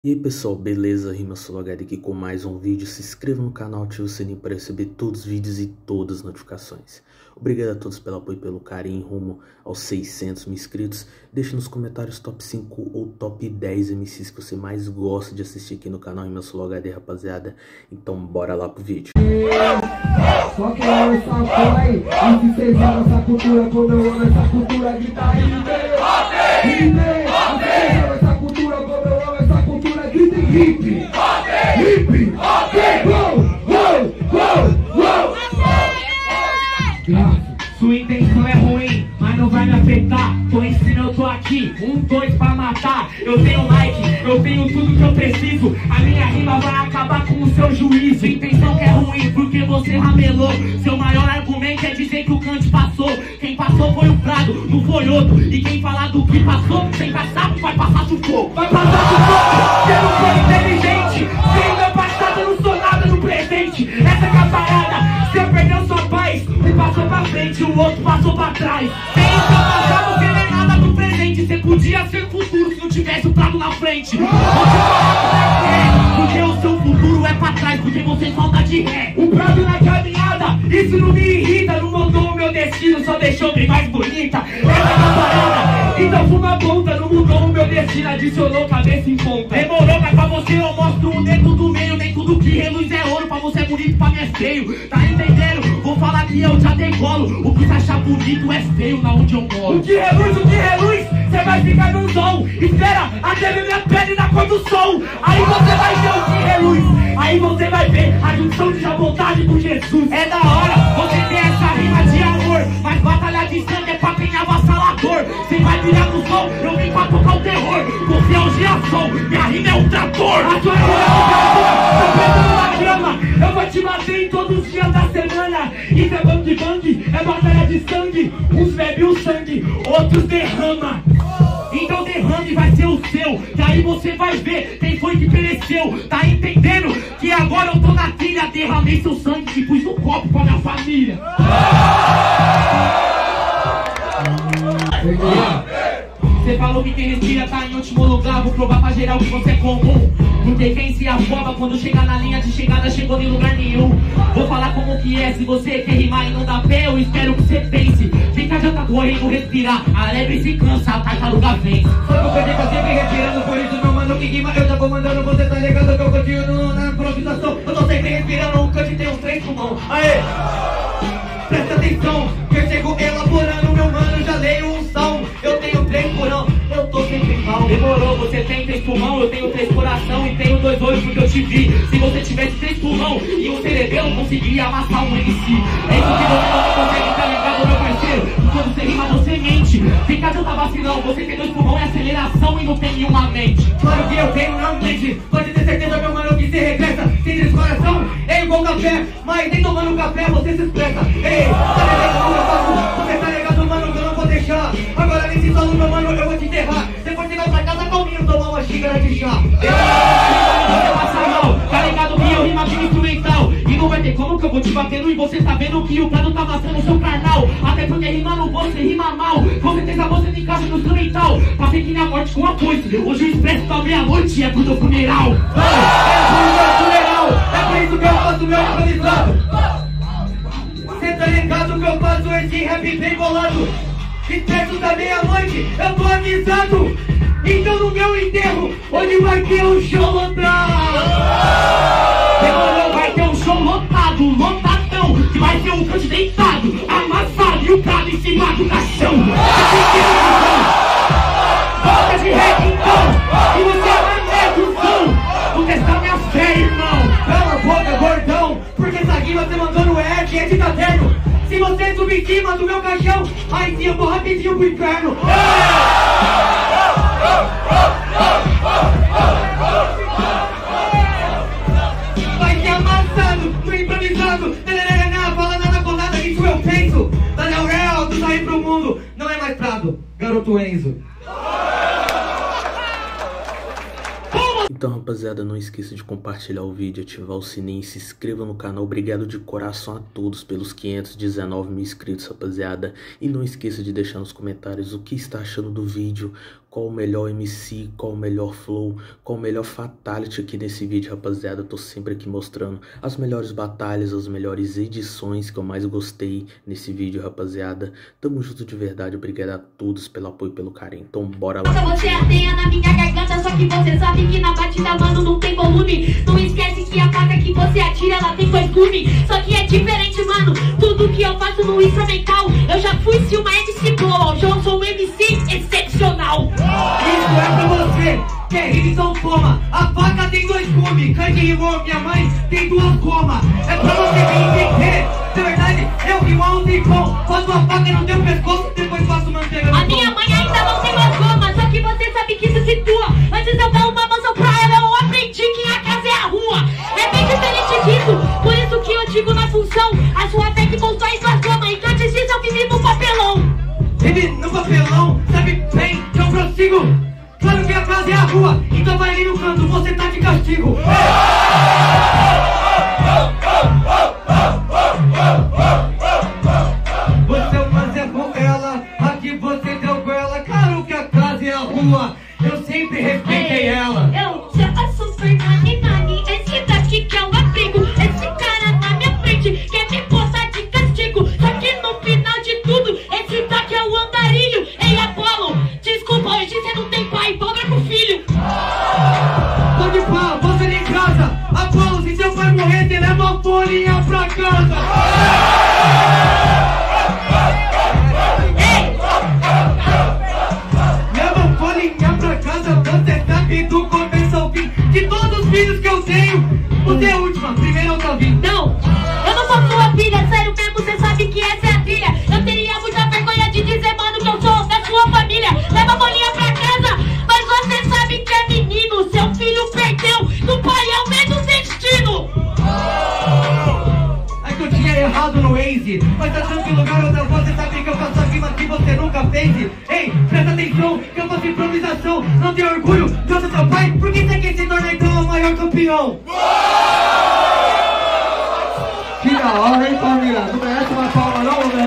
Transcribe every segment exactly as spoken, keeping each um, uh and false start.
E aí pessoal, beleza? RimaSoloHD aqui com mais um vídeo. Se inscreva no canal, ative o sininho para receber todos os vídeos e todas as notificações. Obrigado a todos pelo apoio e pelo carinho rumo aos seiscentos mil inscritos. Deixe nos comentários top cinco ou top dez M Cs que você mais gosta de assistir aqui no canal RimaSoloHD, rapaziada. Então bora lá pro vídeo. Só que eu essa porra aí, e se vocês amam essa cultura, como eu amo essa cultura, grita aí, vem, vem, essa cultura, como eu amo essa cultura, grita em hip, hip, go, go, go, go. Sua intenção é ruim, mas não vai me afetar. Tô ensinando, eu tô aqui, um, dois pra matar. Eu tenho like, eu tenho tudo que eu preciso. A minha rima vai acabar com o seu juízo. Intenção que é ruim, porque você ramelou. Seu maior argumento é dizer que o Kant passou. Quem passou foi o Prado, não foi outro. E quem falar do que passou, sem passar, vai passar sufoco. Vai passar sufoco, você não foi inteligente. Sem meu passado, eu não sou nada no presente. Essa que é a parada, você perdeu sua paz. Um passou pra frente, o outro passou pra trás. Sem o seu passado, você não é nada no presente. Você podia ser futuro se não tivesse o Prado na frente. Você é, porque o seu futuro é pra trás, porque você só anda de ré. O Prado na caminhada, isso não me irrita. Não mudou o meu destino, só deixou bem mais bonita. Essa é a parada, então fuma ponta. Não mudou o meu destino, adicionou cabeça em ponta. Demorou, mas pra você eu mostro o dedo do meio. Nem tudo que reluz é ouro, pra você é bonito, pra mim é feio. Tá entendendo? Vou falar que eu já decolo. O que você achar bonito é feio na onde eu moro. O que reluz, o que reluz, você vai ficar no som. Espera até ver minha pele na cor do sol. Aí você vai ver o que reluz. Aí você vai ver a junção de vontade com Jesus. É da hora você ter essa rima de amor, mas batalha de sangue é pra quem é avassalador. Você vai virar no sol, eu vim pra tocar o terror. Você é o girassol, minha rima é o trator. A sua rima é o trator, tá preso na grama. Eu vou te bater em todos os dias da semana. Isso é bang bang, é batalha de sangue. Uns bebe o sangue, outros derrama. Então derrame vai ser o seu, que aí você vai ver quem foi que pereceu. Tá entendendo? Que agora eu tô na trilha. Derramei seu sangue e pus no copo pra minha família. Você falou que quem respira tá em último lugar. Vou provar pra geral que você é comum. Porque quem se afoba quando chega na linha de chegada chegou em lugar nenhum. Vou falar como que é, se você quer rimar e não dá pé, eu espero que você pense. Fica já tá correndo, respirar, a lebre se cansa, a tartaruga vence. Só que eu perdi pra sempre respirando, por isso meu mano que rima eu já vou mandando. Você tá ligado que eu continuo na improvisação. Eu tô sempre respirando, o Kant tem uns três pulmão. Aê! Presta atenção, que eu chego elaborando, meu mano, já leio um salmo. Eu tenho três porão, eu tô sempre mal. Demorou, você tem três pulmão, eu tenho três coração e tenho dois olhos porque eu te vi. Se você tivesse três pulmão e um cerebelo, conseguiria amassar um M C. É isso que você não consegue, tá ligado, meu parceiro? Quando você rima, você mente. Fica de tá vacilão, você tem dois pulmão e aceleração e não tem nenhuma mente. Claro que eu tenho, não mente. Pode ter certeza, meu mano, que se regressa. Sem três coração, é igual café. Mas nem tomando café, você se expressa. Ei, tá ligado como eu faço? Você tá ligado, mano, que eu não vou deixar. Agora nesse solo, meu mano, eu vou te enterrar. Depois você vai pra casa calminho, tomar uma xícara de chá. Você passa mal, tá ligado que eu rima aqui instrumental. E não vai ter como que eu vou te batendo e você tá vendo que o Prado tá amassando o seu carnal. Até porque rimando você rima mal. Com certeza você tem casa no instrumental. Passei que na morte com a foice. Hoje o expresso da meia-noite é pro teu funeral. É pro meu funeral, é por isso que eu faço meu improvisado. Cê tá ligado que eu faço esse rap bem bolado. Expresso da meia-noite, eu tô avisado. Então no meu enterro, hoje vai ter um show lotado. Demorou, vai ter um show lotado, lotadão. Que vai ter um Kant deitado, amassado e o Prado em cima do caixão. Volta de rap então, e você é negozão. Vou testar minha fé, irmão. Cala a boca, gordão, porque essa rima você mandou no é que é de caderno. Se você subir em cima do meu caixão, aí sim eu vou rapidinho pro inferno. Vai se amassando, tô improvisando. Não fala nada com nada, isso eu penso. Daniel Real, tu sair pro mundo. Não é mais Prado, garoto Enzo. Então rapaziada, não esqueça de compartilhar o vídeo, ativar o sininho, se inscreva no canal. Obrigado de coração a todos pelos quinhentos e dezenove mil inscritos, rapaziada. E não esqueça de deixar nos comentários o que está achando do vídeo, qual o melhor M C, qual o melhor flow, qual o melhor fatality aqui nesse vídeo, rapaziada. Eu tô sempre aqui mostrando as melhores batalhas, as melhores edições que eu mais gostei nesse vídeo, rapaziada. Tamo junto de verdade, obrigado a todos pelo apoio e pelo carinho. Então bora lá. Você ateia na minha garganta, só que você sabe que na batida, mano, não tem volume. Não esquece que a faca que você atira, ela tem dois gumes. Só que é diferente, mano, tudo que eu faço no instrumental. Eu já fui se uma M C boa, hoje eu sou um M C excepcional. Isso é pra você, que é rima, então toma. A faca tem dois gumes, Kang rimou, minha mãe tem duas gomas. É pra você me entender, de verdade, eu rimo há um tempão. Faço uma faca no teu pescoço, depois faço manteiga no A minha mãe ainda não tem duas gomas, só que você sabe que se situa. Antes eu dar uma maçã pra ela, eu aprendi que a casa é a rua. É bem diferente disso, por isso que eu digo na função. A sua fé que constrói sua cama, então antes disso eu vivi no papelão. Vive no papelão, sabe bem que eu prossigo. Claro que a casa é a rua, então vai ali no canto, você tá de castigo. Você fazer com ela, aqui você deu com ela. Claro que a casa é a rua, eu sempre respeitei ela. Eu já sou super nani nani, esse daqui que é o abrigo. Esse cara na minha frente quer me botar de castigo. Só que no final de tudo, esse daqui é o andarilho. Ei, Apolo, desculpa, hoje você não tem pai, dobra pro filho. Pode pá, você nem casa. Apolo, se seu pai morrer, você leva uma folhinha pra casa. Ei! Leva uma folhinha pra casa, você sabe do começo ao fim. De todos os filhos que eu tenho, você é a última, primeiro eu tô vindo. Não, eu não sou sua filha, sério mesmo, você sabe que essa é a trilha. Eu teria muita vergonha de dizer, mano, que eu sou da sua família. Leva a bolinha pra casa, mas você sabe que é menino. Seu filho perdeu, do pai é o mesmo destino. É que eu tinha errado no Waze, mas tá tranquilo, garota, você sabe que eu faço a rima que você nunca fez. Ei, presta atenção, que eu faço improvisação. Não tem orgulho de outro seu pai, por que você quer se tornar então o maior campeão? Que da hora, hein, família? Não merece uma palma não, velho?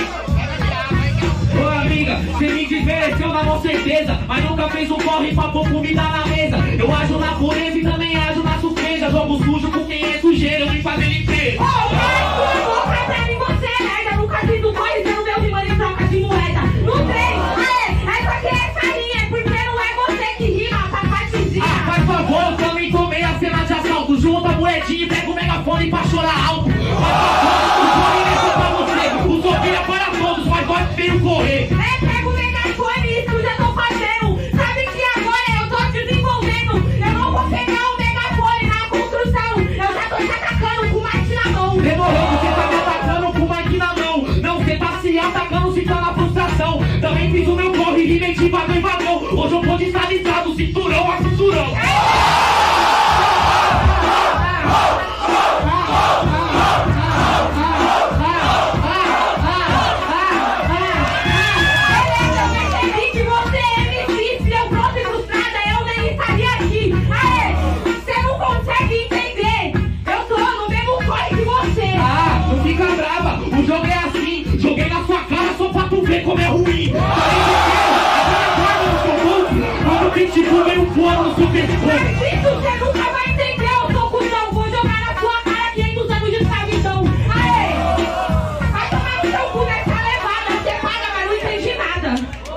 Ô amiga, você me desmereceu na mão certeza, mas nunca fez um corre pra pôr comida na mesa. Eu ajo na pureza e também ajo na surpresa. Jogo sujo com quem é sujeiro, eu vim fazer limpeza. Ô, oh, vou pra trás e você é merda. Nunca fiz um corre, você não deu de mano em troca de moeda. No trem, aê, é porque essa linha, porque não é você que rima, tá partezinha. Ah, faz favor, eu também tomei a cena de assalto. Junta a moedinha e pega o megafone pra chorar alto. Faz favor, o corre é pra você. O sorriso é para todos, mas vai feio correr. É, pega o megafone, isso eu já tô fazendo. Sabe que agora eu tô desenvolvendo. Eu não vou pegar o megafone na construção. Eu já tô te atacando com o mic na mão. Demorou, você tá me atacando com o mic na mão. Não, você tá se atacando se tá na frustração. Também fiz o meu corre, rimei de vagão em vagão. Hoje eu vou de estabilizado, cinturão a cinturão. Como é ruim, quando o pitbull vem um fora no seu pescoço. Mas isso você nunca vai entender, eu sou cuzão. Vou jogar na sua cara quinhentos anos de escravidão. Aê, vai tomar no seu cu nessa levada. Você paga, mas não entende nada.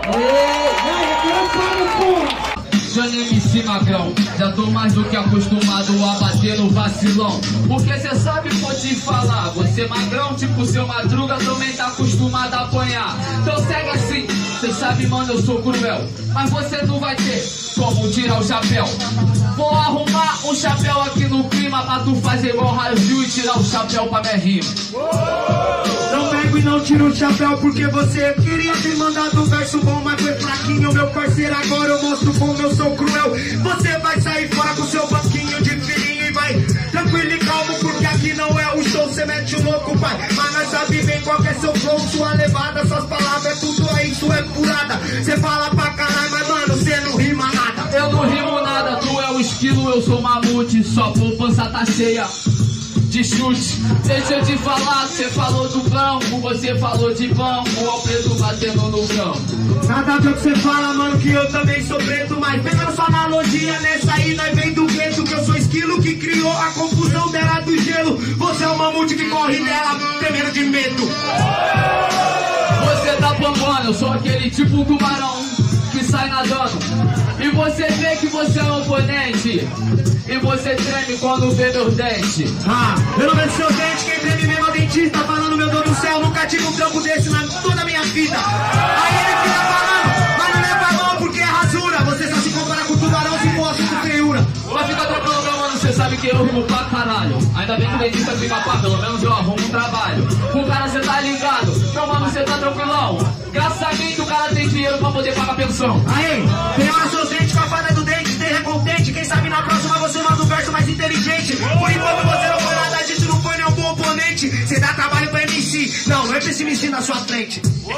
Johnny M C Magrão, já tô mais do que acostumado a bater no vacilão. Porque cê sabe, vou te falar, você magrão, tipo seu Madruga, também tá acostumado a apanhar. Então segue assim, cê sabe, mano, eu sou cruel, mas você não vai ter como tirar o chapéu. Vou arrumar um chapéu aqui no clima pra tu fazer igual Raio e tirar o chapéu pra minha rima. Não pego e não tiro o chapéu porque você queria ter mandado um verso bom, mas foi fraquinho, meu parceiro. Agora eu mostro como eu sou cruel. Você vai sair fora com seu banquinho de filhinho e vai tranquilo e calmo, porque aqui não é o show. Você mete o louco, pai, mas nós sabe bem qual que é seu flow, sua levada, suas palavras, é tudo aí, isso é furada. Você fala pra caralho, mas mano, você não rima nada. Eu não rimo nada, tu é o esquilo, eu sou mamute, só poupança tá cheia. de chute. Deixa eu te falar, você falou do banco, você falou de banco, ao preto batendo no campo. Nada a ver o que você fala, mano, que eu também sou preto, mas pegando sua analogia nessa aí, nós vem do gueto, que eu sou esquilo que criou a confusão dela do gelo. Você é o mamute que corre dela, tremendo de medo. Você tá bombando, eu sou aquele tipo tubarão que sai nadando. E você vê que você é um oponente, e você treme quando vê meus dentes. Ah, eu não vejo seu dente, quem treme mesmo é o dentista. Falando, meu Deus do céu, nunca tive um trampo desse na toda a minha vida. Aí ele fica falando, mas não leva mal porque é rasura. Você só se compara com tubarão se for assim com feiura. Mas fica tranquilo, meu mano, cê sabe que eu rimo pra caralho. Ainda bem que o dentista fica pá, pelo menos eu arrumo um trabalho. Com o cara cê tá ligado, meu mano, cê tá tranquilão. Graças a quem que o cara tem dinheiro pra poder pagar pensão. Aí, tem hora seus dentes com a fada do dente, esteja contente. Quem sabe na próxima você manda um verso mais inteligente. Por enquanto você não foi nada disso, não foi nenhum bom oponente. Cê dá trabalho pra M C, não, não é pra esse M C na sua frente.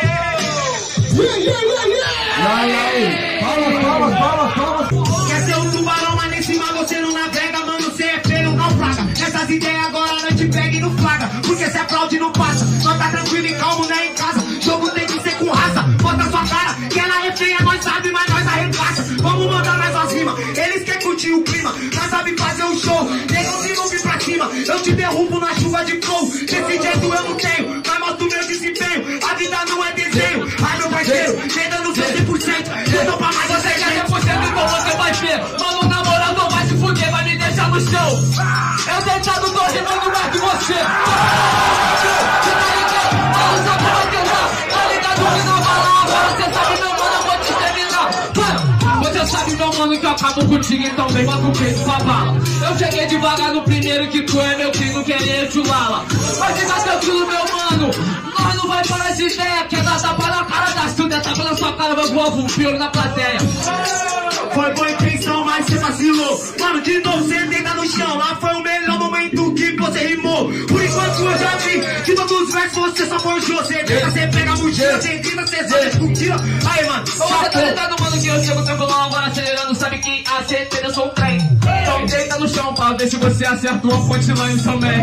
Fala, fala, fala, fala. Quer ser um tubarão, mas nem cima você não navega, mano, cê é feio, não flaga. Essas ideias agora não te pega e não flaga, porque cê aplaude e não passa. Só tá tranquilo e calmo, né, em casa. Jogo tem que ser com raça, bota sua cara, que ela é feia, nós sabe, mas nós arregaça. Vamos mandar mais umas rimas, eles querem curtir o clima, nós sabe fazer um show, negão se não vir pra cima, eu te derrubo na chuva de flow. Desse jeito eu não tenho, mas mostro meu desempenho, a vida não é desenho. Ai meu parceiro, vem dando seu cem por cento, eu tô pra mais Você quer cem por cento, então você vai ver. Mano, na moral, não vai se fuder, vai me deixar no chão. Eu deitado tô rimando mais que você. Você tá ligado? A usa vai terminar. Tá ligado que não vai lá agora, você sabe, meu mano, eu vou te terminar. Mano, você sabe, meu mano, que eu acabo contigo, então vem bota o peito pra bala. Eu cheguei devagar no primeiro que tu é meu filho, querer chulala. Mas fica tranquilo, meu mano, nós não vai parar de ideia. Quer dar tapa na cara das tudo, é tapa na sua cara, vai voar um pior na plateia. Foi boa intenção, mas você vacilou. Mano, de novo você deita no chão. Lá foi o melhor momento que você rimou. Por enquanto eu já vi que todos os versos você só forjou. Você deita, você pega a mochila, você grita, você zona, discutila. Aí, mano, você tá ligado, mano, que eu chego tranquilão, agora acelerando. Sabe que a certeza eu sou um trem. Então deita no chão pra ver se você acerta uma punchline também.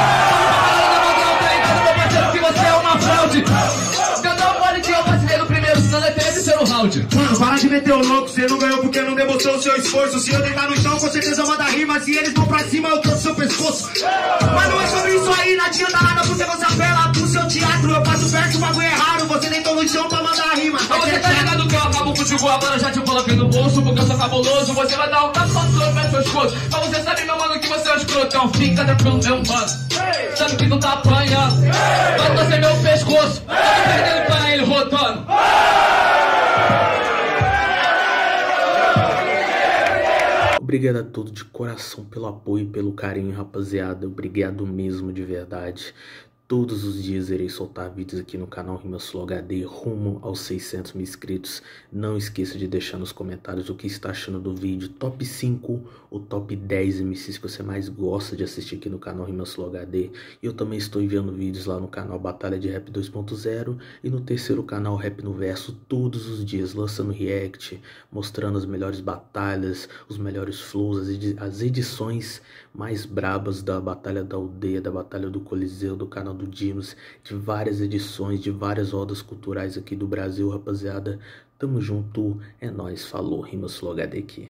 Que você é uma fraude. Eu não pode que eu vacilei no primeiro, senão é terceiro round. Mano, para de meter o louco, você não ganhou porque não demonstrou o seu esforço. Se eu deitar no chão, com certeza manda rima. Se eles vão pra cima, eu trouxe seu pescoço. Mas não é sobre isso aí, não adianta nada porque você apela pro seu teatro. Eu faço verso, o bagulho é raro, você deitou no chão pra mandar rima. Mas você tá ligado que eu acabo contigo agora, já te coloquei no bolso, porque eu sou cabuloso. Você vai dar um tapa só no meu pescoço. Mas você sabe, meu mano, que você é um escrotão. Fica tranquilo, meu mano. Sabe que tu tá apanhando, vai torcer meu pescoço. Tá perdendo pra ele, rotando. Obrigado a todos de coração pelo apoio e pelo carinho, rapaziada. Obrigado mesmo, de verdade. Todos os dias irei soltar vídeos aqui no canal RimaSlow H D rumo aos seiscentos mil inscritos. Não esqueça de deixar nos comentários o que está achando do vídeo. Top cinco ou top dez M Cs que você mais gosta de assistir aqui no canal RimaSlow H D. E eu também estou enviando vídeos lá no canal Batalha de Rap dois ponto zero e no terceiro canal Rap no Verso todos os dias, lançando react, mostrando as melhores batalhas, os melhores flows, as, edi as edições mais brabas da Batalha da Aldeia, da Batalha do Coliseu, do canal do Dinos, de várias edições, de várias rodas culturais aqui do Brasil, rapaziada. Tamo junto, é nóis, falou, RimaSlow H D aqui.